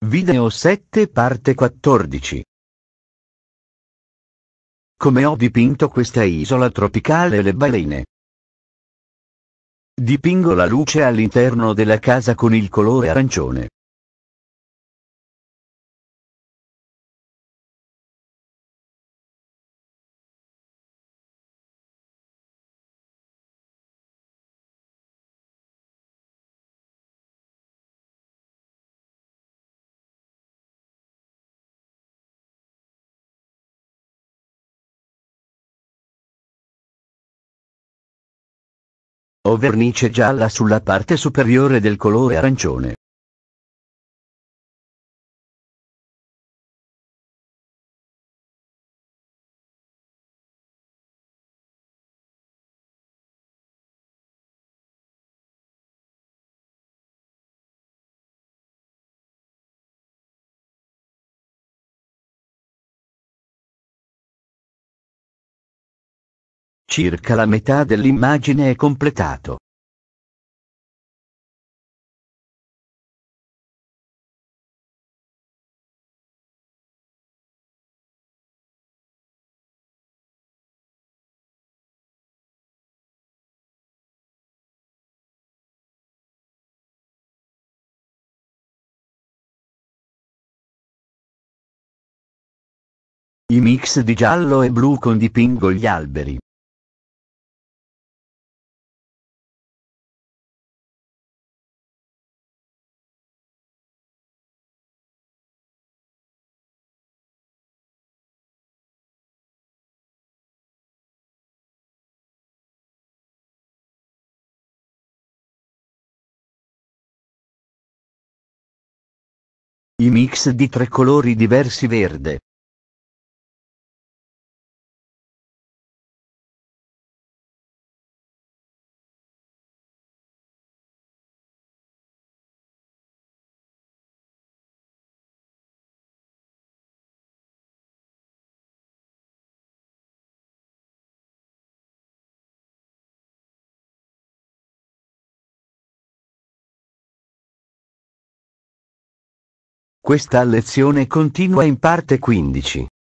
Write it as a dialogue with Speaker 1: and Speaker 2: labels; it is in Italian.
Speaker 1: Video 7 parte 14. Come ho dipinto questa isola tropicale e le balene. Dipingo la luce all'interno della casa con il colore arancione. Ho vernice gialla sulla parte superiore del colore arancione. Circa la metà dell'immagine è completato. I mix di giallo e blu con dipingo gli alberi. I mix di tre colori diversi verde. Questa lezione continua in parte 15.